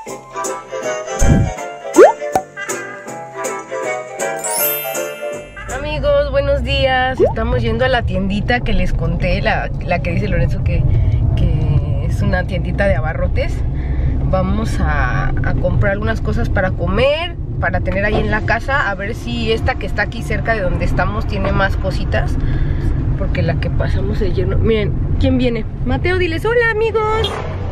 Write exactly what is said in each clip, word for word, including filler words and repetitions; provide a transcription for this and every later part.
Amigos, buenos días. Estamos yendo a la tiendita que les conté, la, la que dice Lorenzo que, que es una tiendita de abarrotes. Vamos a, a comprar algunas cosas para comer, para tener ahí en la casa. A ver si esta que está aquí cerca de donde estamos tiene más cositas, porque la que pasamos de lleno. Miren, ¿quién viene? Mateo, diles hola, amigos.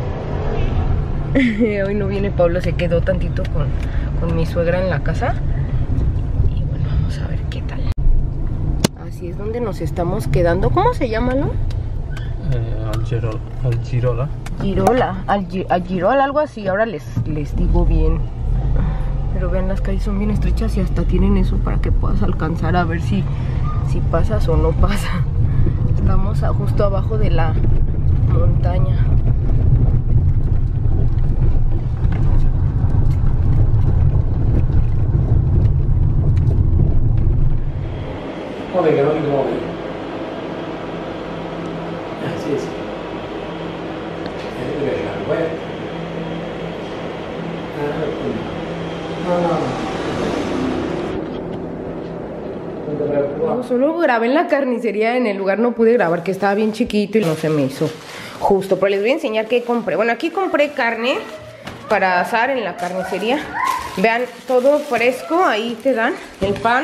Hoy no viene Pablo, se quedó tantito con, con mi suegra en la casa. Y bueno, vamos a ver qué tal. Así es donde nos estamos quedando. ¿Cómo se llama, no? Eh, Algirola. Algirola. Girola, Algi, Algirola, algo así. Ahora les, les digo bien. Pero vean, las calles son bien estrechas y hasta tienen eso para que puedas alcanzar a ver si, si pasas o no pasa. Estamos a, justo abajo de la montaña. Muove che non mi muovi. Eh sì sì. Eh, dove c'è la guerra? No, no, no. No te preocupes. No, solo grabé en la carnicería, en el lugar no pude grabar, que estaba bien chiquito y no se me hizo justo. Pero les voy a enseñar qué compré. Bueno, aquí compré carne para asar en la carnicería. Vean, todo fresco, ahí te dan el pan.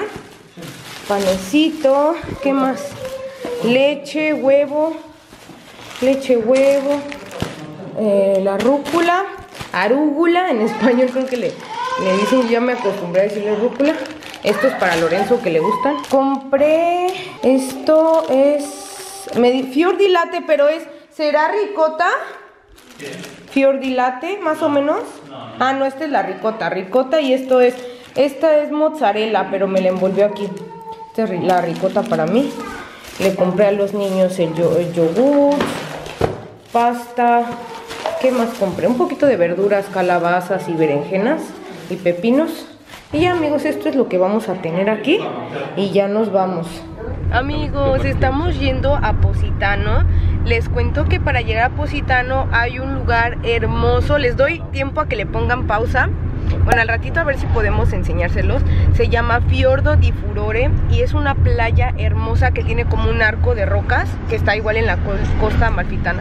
Panecito, ¿qué más? Leche, huevo, leche, huevo, eh, la rúcula, arúgula, en español creo que le, le dicen, yo ya me acostumbré a decirle rúcula. Esto es para Lorenzo que le gustan. Compré, esto es, me di, fior di latte, pero es, ¿será ricota? ¿Qué? Fior di latte, más o menos. No, no. Ah, no, esta es la ricota, ricota y esto es, esta es mozzarella, pero me la envolvió aquí. La ricota para mí. Le compré a los niños el, yo, el yogur, pasta. ¿Qué más compré? Un poquito de verduras, calabazas y berenjenas y pepinos. Y ya, amigos, esto es lo que vamos a tener aquí. Y ya nos vamos. Amigos, estamos yendo a Positano. Les cuento que para llegar a Positano hay un lugar hermoso. Les doy tiempo a que le pongan pausa. Bueno, al ratito a ver si podemos enseñárselos. Se llama Fiordo di Furore y es una playa hermosa que tiene como un arco de rocas, que está igual en la costa amalfitana.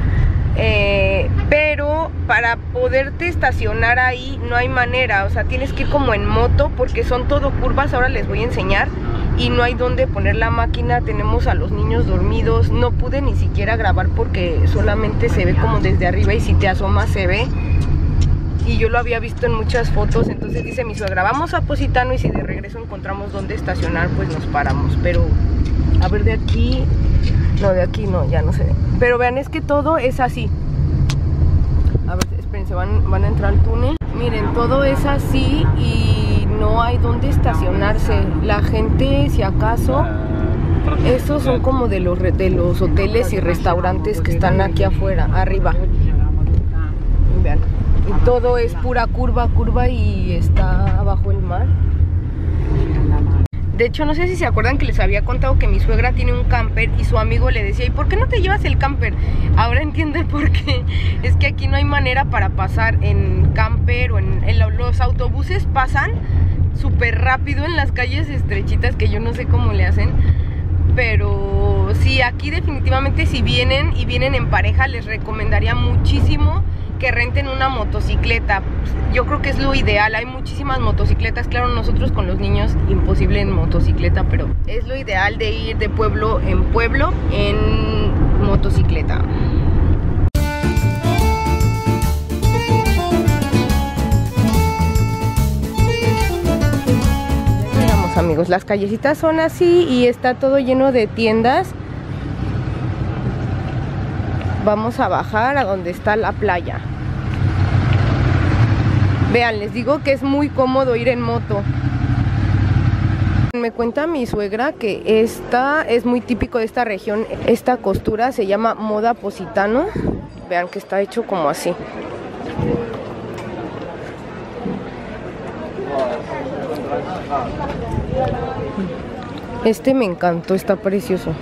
Eh, pero para poderte estacionar ahí no hay manera, o sea, tienes que ir como en moto porque son todo curvas. Ahora les voy a enseñar y no hay donde poner la máquina. Tenemos a los niños dormidos. No pude ni siquiera grabar porque solamente se ve como desde arriba y si te asomas se ve. Y yo lo había visto en muchas fotos. Entonces dice mi suegra, vamos a Positano y si de regreso encontramos dónde estacionar, pues nos paramos. Pero, a ver, de aquí... No, de aquí no, ya no se ve. Pero vean, es que todo es así. A ver, espérense, van, van a entrar al túnel. Miren, todo es así y no hay dónde estacionarse. La gente, si acaso... Esos son como de los, de los hoteles y restaurantes que están aquí afuera, arriba. Vean. Y todo es pura curva, curva y está abajo el mar. De hecho, no sé si se acuerdan que les había contado que mi suegra tiene un camper y su amigo le decía, ¿y por qué no te llevas el camper? Ahora entiendo por qué. Es que aquí no hay manera para pasar en camper o en, en los autobuses pasan súper rápido en las calles estrechitas que yo no sé cómo le hacen. Pero sí, aquí definitivamente si vienen y vienen en pareja les recomendaría muchísimo que renten una motocicleta. Yo creo que es lo ideal. Hay muchísimas motocicletas. Claro, nosotros con los niños imposible en motocicleta, pero es lo ideal de ir de pueblo en pueblo en motocicleta. Veamos, amigos, las callecitas son así y está todo lleno de tiendas. Vamos a bajar a donde está la playa. Vean, les digo que es muy cómodo ir en moto. Me cuenta mi suegra que esta es muy típico de esta región. Esta costura se llama moda positano. Vean que está hecho como así. Este me encantó, está precioso.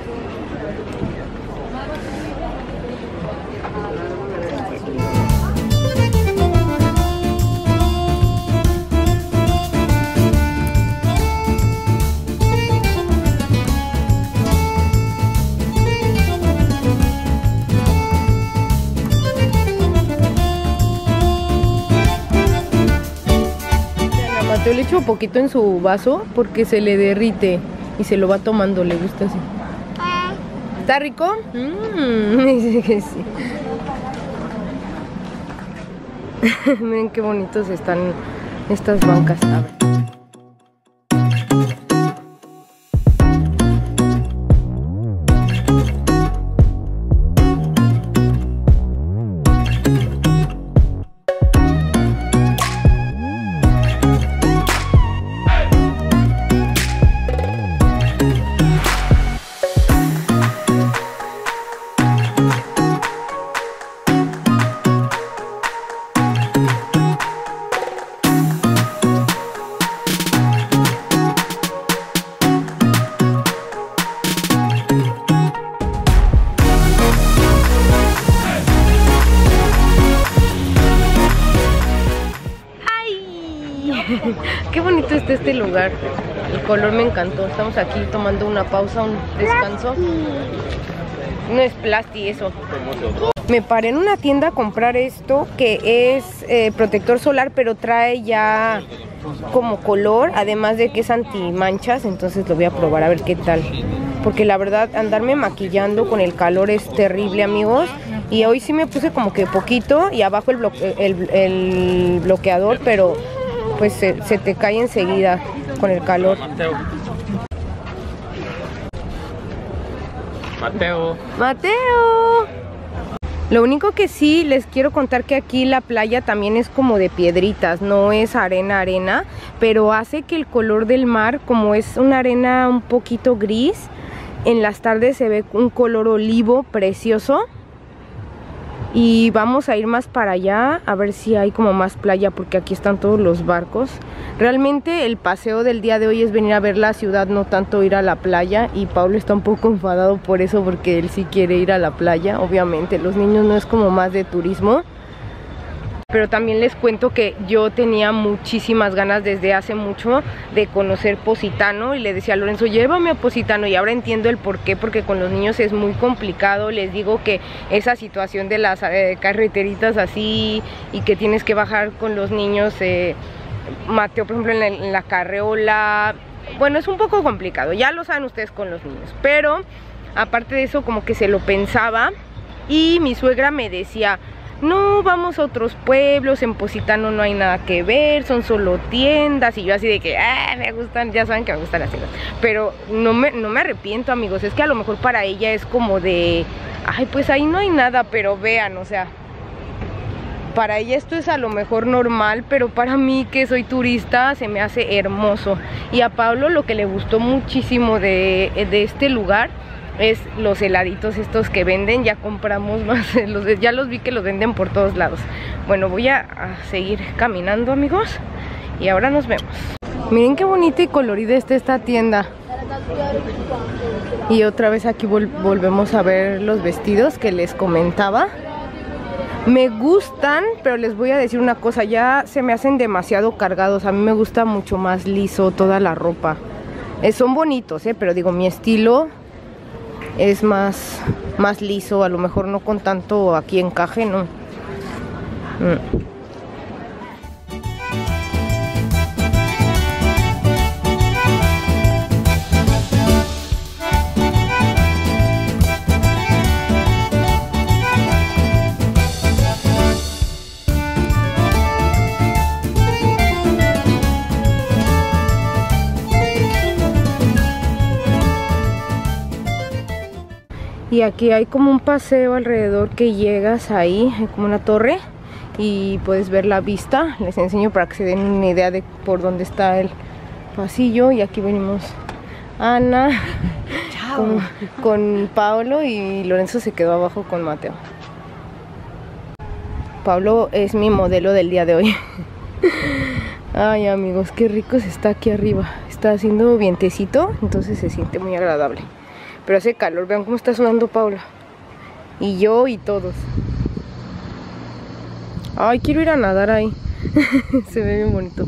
Mateo le echo poquito en su vaso porque se le derrite y se lo va tomando, le gusta así. ¿Está rico? Mmm, dice que sí. Miren qué bonitos están estas bancas. A ver. Qué bonito está este lugar. El color me encantó. Estamos aquí tomando una pausa, un descanso. No es plasti eso. Me paré en una tienda a comprar esto que es eh, protector solar, pero trae ya como color, además de que es anti manchas. Entonces lo voy a probar a ver qué tal, porque la verdad andarme maquillando con el calor es terrible, amigos. Y hoy sí me puse como que poquito y abajo el, bloque, el, el bloqueador, pero pues se, se te cae enseguida con el calor. Mateo. Mateo. Mateo. Lo único que sí les quiero contar que aquí la playa también es como de piedritas, no es arena arena, pero hace que el color del mar, como es una arena un poquito gris, en las tardes se ve un color olivo precioso. Y vamos a ir más para allá a ver si hay como más playa, porque aquí están todos los barcos. Realmente el paseo del día de hoy es venir a ver la ciudad, no tanto ir a la playa. Y Pablo está un poco enfadado por eso, porque él sí quiere ir a la playa. Obviamente los niños no es como más de turismo. Pero también les cuento que yo tenía muchísimas ganas desde hace mucho de conocer Positano y le decía a Lorenzo, llévame a Positano, y ahora entiendo el por qué, porque con los niños es muy complicado. Les digo que esa situación de las eh, carreteritas así y que tienes que bajar con los niños, eh, Mateo por ejemplo en la, en la carreola, bueno, es un poco complicado, ya lo saben ustedes con los niños, pero aparte de eso como que se lo pensaba. Y mi suegra me decía, no, vamos a otros pueblos, en Positano no hay nada que ver, son solo tiendas. Y yo así de que, ah, me gustan, ya saben que me gustan las tiendas. Pero no me, no me arrepiento, amigos, es que a lo mejor para ella es como de, ay, pues ahí no hay nada, pero vean, o sea, para ella esto es a lo mejor normal, pero para mí que soy turista se me hace hermoso. Y a Pablo lo que le gustó muchísimo de, de este lugar es los heladitos estos que venden. Ya compramos más, los, ya los vi que los venden por todos lados. Bueno, voy a, a seguir caminando, amigos, y ahora nos vemos. Miren qué bonita y colorida está esta tienda. Y otra vez aquí vol volvemos a ver los vestidos que les comentaba. Me gustan, pero les voy a decir una cosa, ya se me hacen demasiado cargados. A mí me gusta mucho más liso toda la ropa. Eh, son bonitos, eh, pero digo, mi estilo es más, más liso, a lo mejor no con tanto aquí encaje, ¿no? Mm. Y aquí hay como un paseo alrededor que llegas ahí, hay como una torre y puedes ver la vista. Les enseño para que se den una idea de por dónde está el pasillo. Y aquí venimos Ana con, con Pablo, y Lorenzo se quedó abajo con Mateo. Pablo es mi modelo del día de hoy. Ay, amigos, qué rico se está aquí arriba. Está haciendo vientecito, entonces se siente muy agradable. Pero hace calor, vean cómo está sudando Paula. Y yo y todos. Ay, quiero ir a nadar ahí. Se ve bien bonito.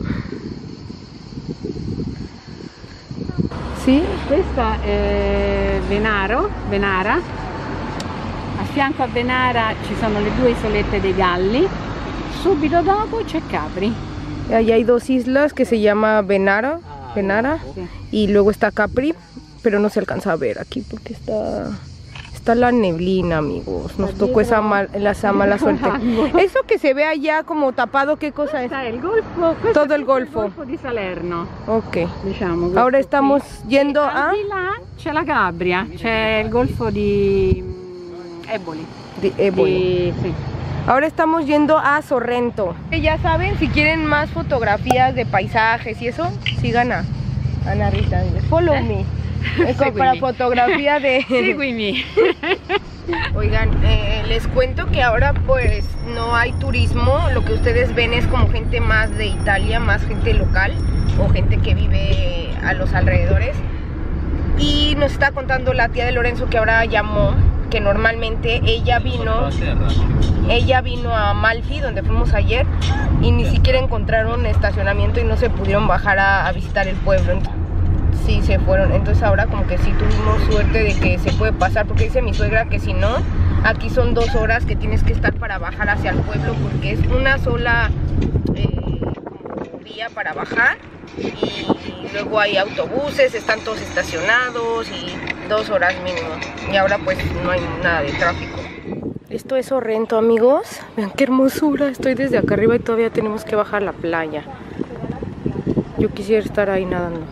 Sì, questa è Venaro, Venara. A fianco a Venara ci sono le due isolette dei Galli. Subito dopo c'è Capri. Allá hay dos islas que se llama Benara, Benara Sí. y luego está Capri, pero no se alcanza a ver aquí porque está está la neblina, amigos. Nos tocó esa, mal, esa mala suerte. Eso que se ve allá como tapado, ¿qué cosa es? Questo è il golfo, questo Todo el è golfo. il golfo di Salerno. Ok. Diciamo, questo Ahora qui. estamos yendo a Al di là c'è la Calabria, c'è il golfo di mm, Eboli. de Éboli. Di- sì. Ahora estamos yendo a Sorrento. Ya saben, si quieren más fotografías de paisajes y eso, sigan a Ana Rita. Follow ¿Eh? me. Es como Seguimi. para fotografía de... Seguimi. Oigan, eh, les cuento que ahora pues no hay turismo. Lo que ustedes ven es como gente más de Italia, más gente local o gente que vive a los alrededores. Y nos está contando la tía de Lorenzo que ahora llamó, que normalmente ella vino ella vino a Amalfi, donde fuimos ayer, y ni siquiera encontraron estacionamiento y no se pudieron bajar a, a visitar el pueblo. Sí, se fueron. Entonces ahora como que sí tuvimos suerte de que se puede pasar, porque dice mi suegra que si no, aquí son dos horas que tienes que estar para bajar hacia el pueblo, porque es una sola eh, vía para bajar y luego hay autobuses, están todos estacionados y dos horas mínimo. Y ahora pues no hay nada de tráfico. Esto es Sorrento, amigos. Vean qué hermosura. Estoy desde acá arriba y todavía tenemos que bajar a la playa. Yo quisiera estar ahí nadando.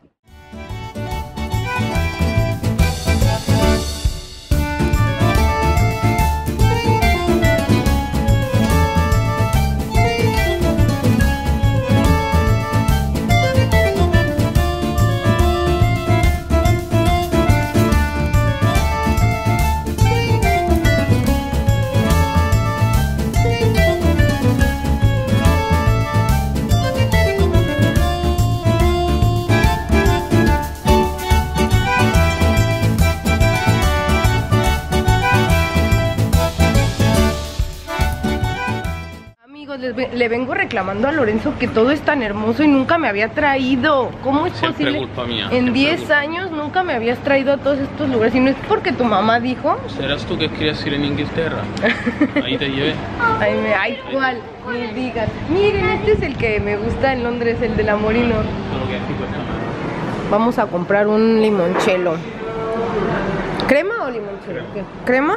Le vengo reclamando a Lorenzo que todo es tan hermoso y nunca me había traído. ¿Cómo es Siempre posible? culpa mía, En siempre diez culpa. años nunca me habías traído a todos estos lugares. Y no es porque tu mamá dijo. ¿Serás tú que querías ir en Inglaterra? Ahí te llevé. Ay, me, ay, ¿cuál? Ni digas. Miren, este es el que me gusta en Londres, el del Amorino. Solo que aquí cuesta más. Vamos a comprar un limoncello. ¿Crema o limoncello? ¿Qué? ¿Crema?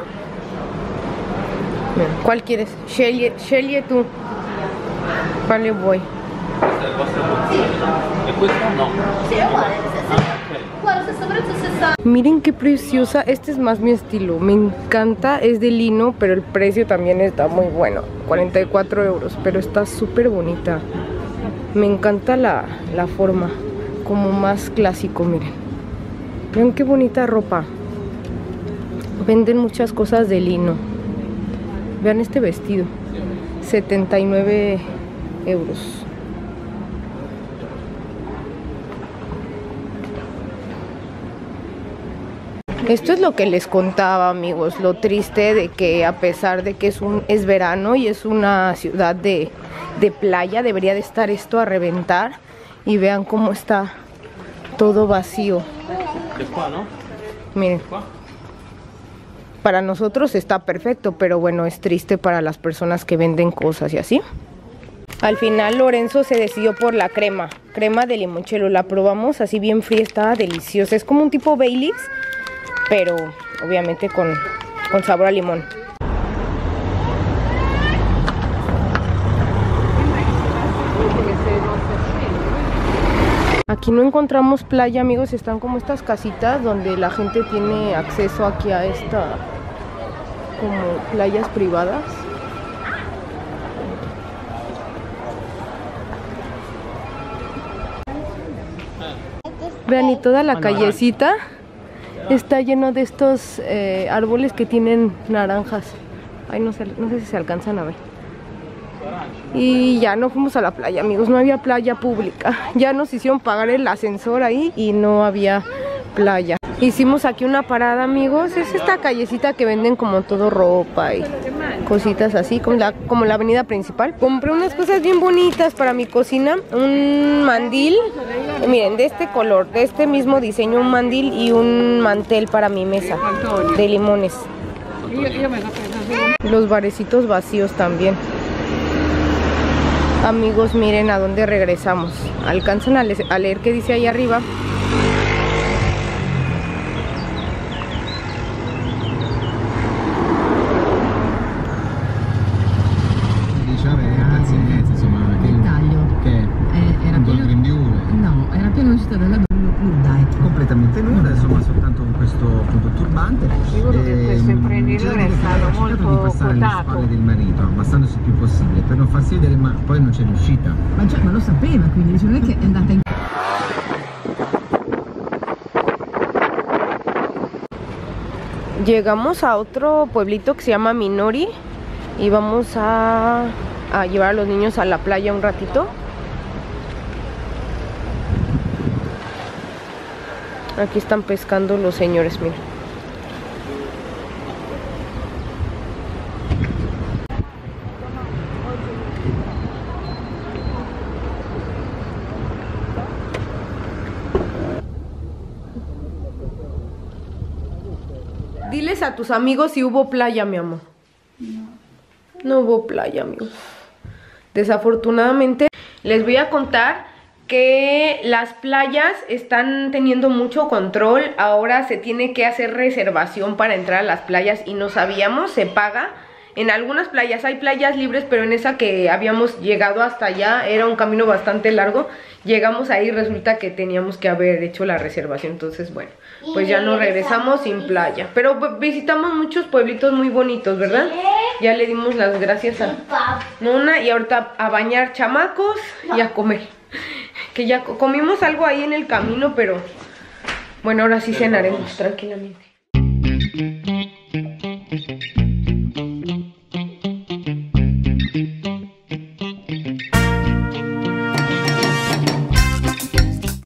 Bien, ¿cuál quieres? Shelly, Shelly tú. Vale, voy. ¿E questo? No. Sì, è uguale, guarda, stesso prezzo sessanta. Miren qué preciosa. Este es más mi estilo. Me encanta. Es de lino, pero el precio también está muy bueno. cuarenta y cuatro euros. Pero está súper bonita. Me encanta la, la forma. Como más clásico, miren. Vean qué bonita ropa. Venden muchas cosas de lino. Vean este vestido. setenta y nueve euros. Esto es lo que les contaba, amigos, lo triste de que a pesar de que es un es verano y es una ciudad de, de playa, debería de estar esto a reventar. Y vean cómo está todo vacío. De qua, ¿no? Miren, para nosotros está perfecto, pero bueno, es triste para las personas que venden cosas y así. Al final Lorenzo se decidió por la crema, crema de limoncello. La probamos así bien fría, estaba deliciosa. Es como un tipo Baileys, pero obviamente con, con sabor a limón. Aquí no encontramos playa, amigos. Están como estas casitas donde la gente tiene acceso aquí a esta como playas privadas. Vean, y toda la callecita está lleno de estos eh, árboles que tienen naranjas. Ay, no sé, no sé si se alcanzan a ver. Y ya no fuimos a la playa, amigos. No había playa pública. Ya nos hicieron pagar el ascensor ahí y no había playa. Hicimos aquí una parada, amigos. Es esta callecita que venden como todo ropa y cositas así, como la, como la avenida principal. Compré unas cosas bien bonitas para mi cocina. Un mandil, miren, de este color, de este mismo diseño, un mandil y un mantel para mi mesa de limones. Los barecitos vacíos también. Amigos, miren a dónde regresamos. ¿Alcanzan a, le a leer qué dice ahí arriba? Completamente nuda, insomma soltanto con questo appunto turbante. Dico che questo imprenditore è stato molto di passare alle quotato. spalle del marito, abbassandosi il più possibile per non farsi vedere, ma poi non c'è riuscita. Ma, già, ma lo sapeva, quindi dice, non è che è andata in... Llegamos a otro pueblito que se llama Minori y vamos a, a llevar a los niños a la playa un ratito. Aquí están pescando los señores, miren. Diles a tus amigos si hubo playa, mi amor. No. No hubo playa, amigos. Desafortunadamente, les voy a contar que las playas están teniendo mucho control. Ahora se tiene que hacer reservación para entrar a las playas y no sabíamos, se paga. En algunas playas hay playas libres, pero en esa que habíamos llegado hasta allá era un camino bastante largo. Llegamos ahí y resulta que teníamos que haber hecho la reservación. Entonces, bueno, pues ya nos regresamos sin playa. Pero visitamos muchos pueblitos muy bonitos, ¿verdad? Ya le dimos las gracias a Nona y ahorita a bañar chamacos y a comer. Que ya comimos algo ahí en el camino, pero bueno, ahora sí cenaremos tranquilamente.